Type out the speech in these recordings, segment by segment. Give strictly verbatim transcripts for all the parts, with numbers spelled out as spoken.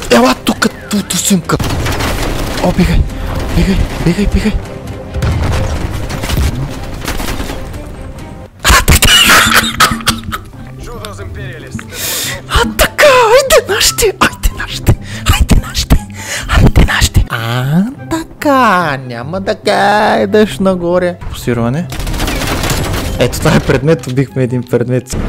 Ела тук, туто сумка. О, бегай, бегай, бегай, бегай. А така, айде нашите, айде нашите, айде нашите, айде нашите. А така, няма да кайдеш нагоре. Посирване. Ето това е предмет, убихме един предмет.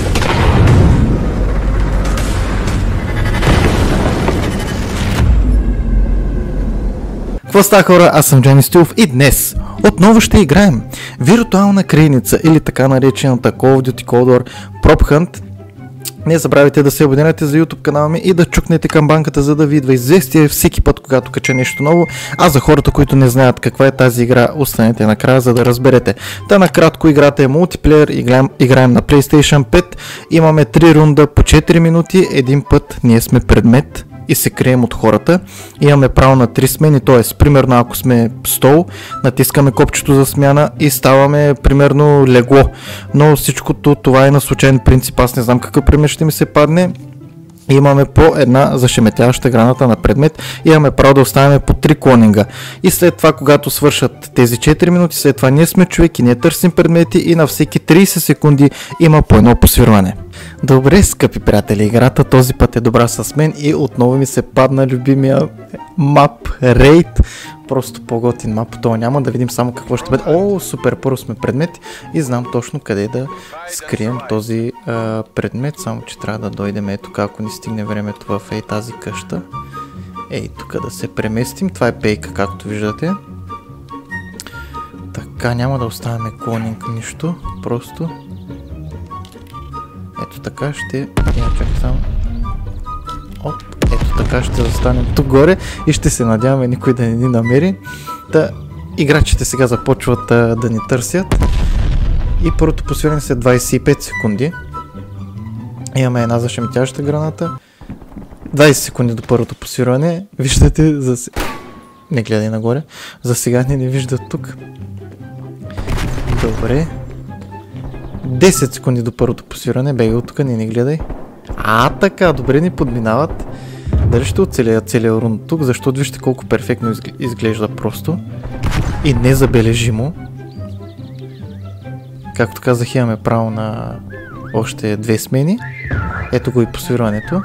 Какво става, хора? Аз съм Джани Стилов и днес отново ще играем виртуална крайница или така наречената Call of Duty Cold War Prop Hunt. Не забравяйте да се абонирате за YouTube канала ми и да чукнете камбанката, за да ви идва известие всеки път, когато кача нещо ново. А за хората, които не знаят каква е тази игра, останете накрая, за да разберете. Та накратко, играта е мултиплеер, играем, играем на PlayStation пет, имаме три рунда по четири минути, един път ние сме предмет и се крием от хората. Имаме право на три смени, т.е. примерно ако сме стол, натискаме копчето за смяна и ставаме примерно легло. Но всичкото това е на случайен принцип, аз не знам какъв пример ще ми се падне. Имаме по една зашеметяваща граната на предмет и имаме право да оставяме по три клонинга. И след това, когато свършат тези четири минути, след това ние сме човек и ние търсим предмети и на всеки трийсет секунди има по едно посвирване. Добре, скъпи приятели, играта този път е добра с мен и отново ми се падна любимия мап Рейд. Просто по-готин мап, това няма, да видим само какво ще бъде. О, супер, първо сме предмети и знам точно къде да скрием този а, предмет, само че трябва да дойдем ето, ако ни стигне времето в ей тази къща. Ей, тук да се преместим, това е пейка, както виждате. Така, няма да оставяме клонинг нищо, просто ето така ще... Я чакай само. Оп, ето така ще застанем тук горе и ще се надяваме никой да не ни намери. Та, играчите сега започват а, да ни търсят. И първото посвиране след двайсет и пет секунди. Имаме една зашеметяща граната. двайсет секунди до първото посвиране. Виждате, за... не гледай нагоре. За сега не ни виждат тук. Добре. десет секунди до първото посвиране. Бегай от тук, не ни гледай. А, така, добре ни подминават. Дали ще оцелея целия рунд тук, защото вижте колко перфектно изглежда просто. И незабележимо. Както казах, имаме право на още две смени. Ето го и посвирването.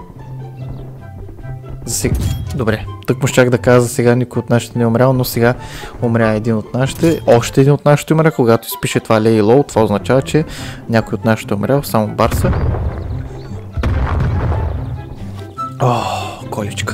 За сега... Добре, тък му щях да кажа, за сега никой от нашите не е умрял, но сега умря един от нашите. Още един от нашите умря, когато изпише това lay low, това означава, че някой от нашите е умрял, само Барса. О, количка.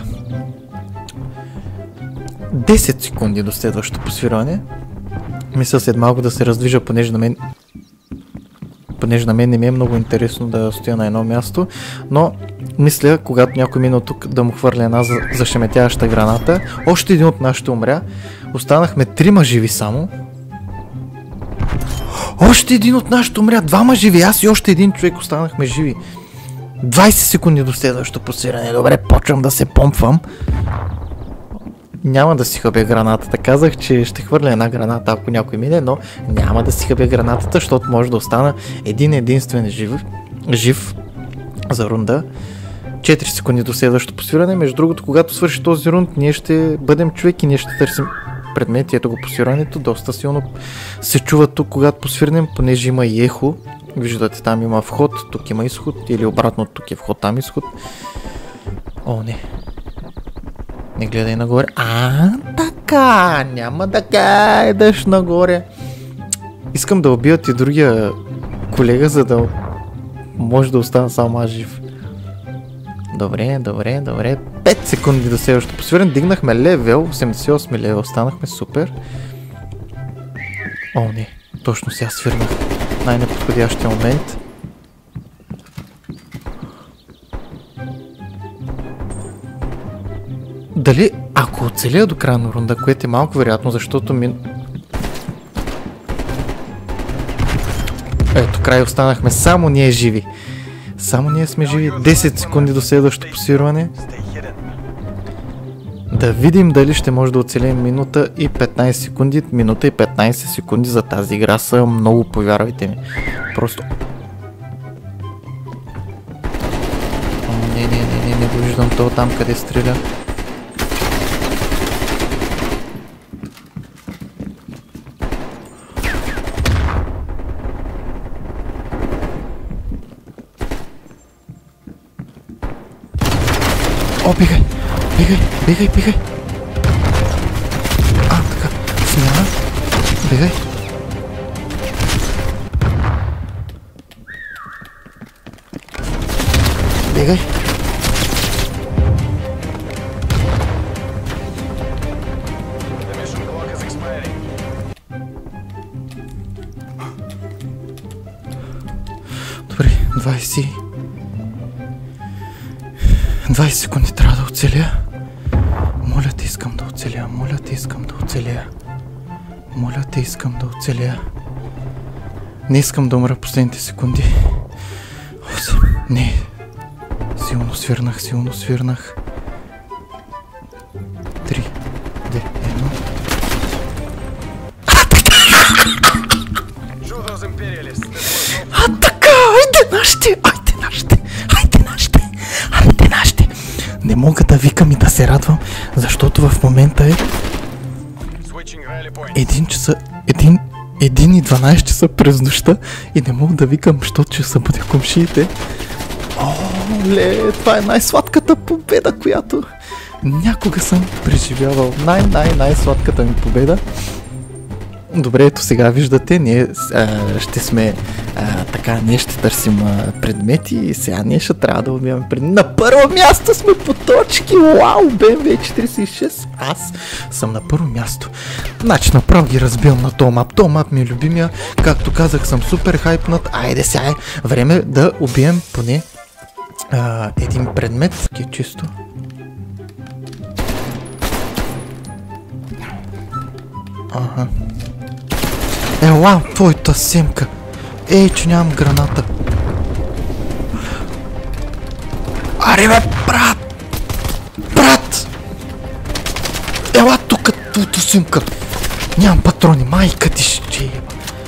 десет секунди до следващото посвирване. Мисля след малко да се раздвижа, понеже на мен понеже на мен не ми е много интересно да стоя на едно място, но мисля, когато някой минал тук, да му хвърля една зашеметяваща граната. Още един от нашите умря. Останахме трима живи само. Още един от нашите умря. Двама живи. Аз и още един човек останахме живи. двайсет секунди до следващото посвиране. Добре, почвам да се помпвам. Няма да си хъбя гранатата. Казах, че ще хвърля една граната, ако някой мине, но няма да си хъбя гранатата, защото може да остана един единствен жив, жив за рунда. четири секунди до следващото посвиране. Между другото, когато свърши този рунд, ние ще бъдем човек и ние ще търсим предмети. Ето го посвирането. Доста силно се чува тук, когато посвирнем, понеже има и ехо. Виждате, там има вход, тук има изход, или обратно, тук е вход, там изход. О, не. Не гледай нагоре. А, така, няма да кайдаш нагоре. Искам да убият и другия колега, за да може да остана само аз жив. Добре, добре, добре. пет секунди до следващото посвиране. Дигнахме левел, осемдесет и осем левел, станахме супер. О, не, точно сега свирнах най-неподходящия момент. Дали, ако оцеля до края на рунда, което е малко вероятно, защото ми... Ето, край останахме само ние живи. Само ние сме живи. десет секунди до следващото посвирване. Да видим дали ще може да оцелим минута и петнайсет секунди. Минута и петнайсет секунди за тази игра са много, повярвайте ми. Просто... не, не, не, не, не го виждам то там къде стреля. О, бегай! Бегай! Бегай! Бегай! А, така. Смяна. Бегай! Бегай! Добре, двайсет двайсет секунди трябва да оцеля. Моля те, искам да оцеля. Моля те, искам да оцеля. Моля те, искам да оцеля. Не искам да умра последните секунди. осем. Не. Силно свирнах, силно свирнах. три, две, едно. А така, айде нашите, айде нашите, айде нашите, айде нашите. Не мога да викам и да се радвам, защото в момента е един часа, един, един и дванайсет часа през нощта и не мога да викам, защото ще събудя комшиите. Оле, това е най-сладката победа, която някога съм преживявал. Най-най-най-сладката ми победа. Добре, ето сега виждате, ние а, ще сме а, така, ние ще търсим а, предмети и сега ние ще трябва да убиваме предмети. На първо място сме по точки! Вау, Б М В четирийсет и шест! Аз съм на първо място. Значи направо ги разбивам на този мап. Този мап ми е любимия. Както казах, съм супер хайпнат. Айде сега е време да убием поне а, един предмет. Ки е чисто. Ага. Ела, твоята семка. Ей, че нямам граната. Аре бе, брат! Брат! Ела тук, твоята семка. Нямам патрони, майка ти ще еба.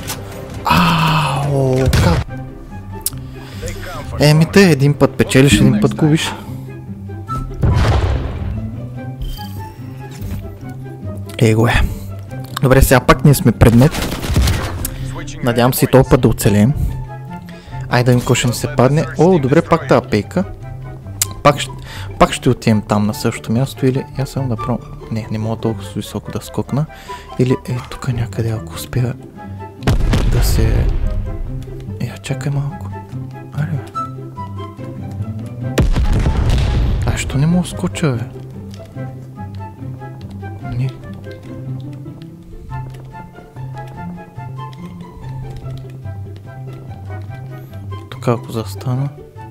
Ау, как? Еми те, един път печелиш, един път губиш. Его е. Добре, сега пак ние сме предмет. Надявам се и толкова да оцелеем. Айде да им какво ще ни се падне. О, добре, пак тази пейка. Пак, пак ще отидем там на същото място или... Аз съм да пробвам... Не, не мога толкова високо да скокна. Или е тук някъде, ако успея да се... Е, чакай малко. Аре бе. А, що не мога скоча, бе? Не. Тук ако застана.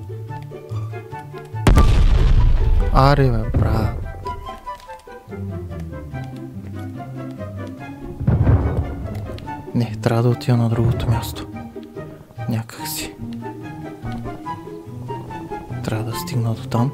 Аре бе, брат. Не, трябва да отида на другото място. Някак си. Трябва да стигна до там.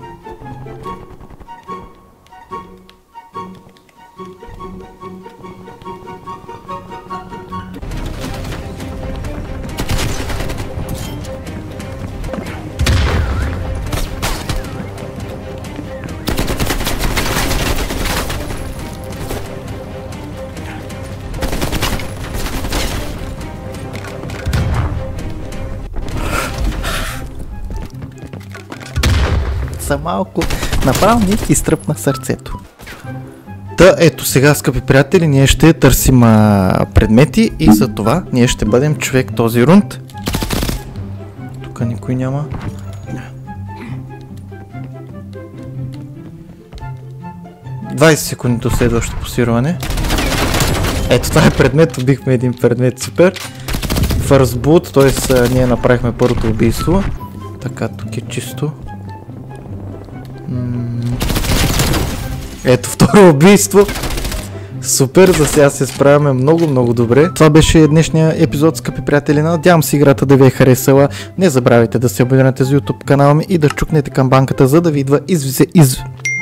За малко направо ми изтръпна сърцето. Та ето сега, скъпи приятели, ние ще търсим а, предмети и за това ние ще бъдем човек този рунд. Тук никой няма. двайсет секунди до следващото посирване. Ето това е предмет, убихме един предмет, супер. First Blood, т.е. ние направихме първото убийство. Така, тук е чисто. Ето второ убийство. Супер, за сега се справяме много, много добре. Това беше днешния епизод, скъпи приятели. Надявам се играта да ви е харесала. Не забравяйте да се абонирате за YouTube канала ми и да чукнете камбанката, за да ви идва извизе из...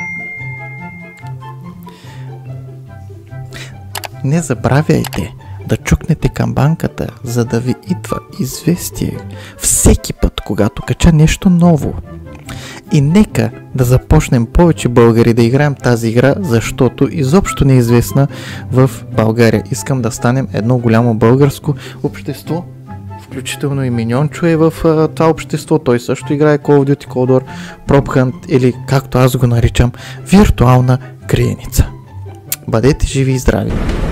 Не забравяйте да чукнете камбанката, за да ви идва известие всеки път, когато кача нещо ново. И нека да започнем повече българи да играем тази игра, защото изобщо не е известна в България. Искам да станем едно голямо българско общество, включително и Миньончо е в а, това общество, той също играе Call of Duty Cold War, Prop Hunt или както аз го наричам, виртуална криеница. Бъдете живи и здрави!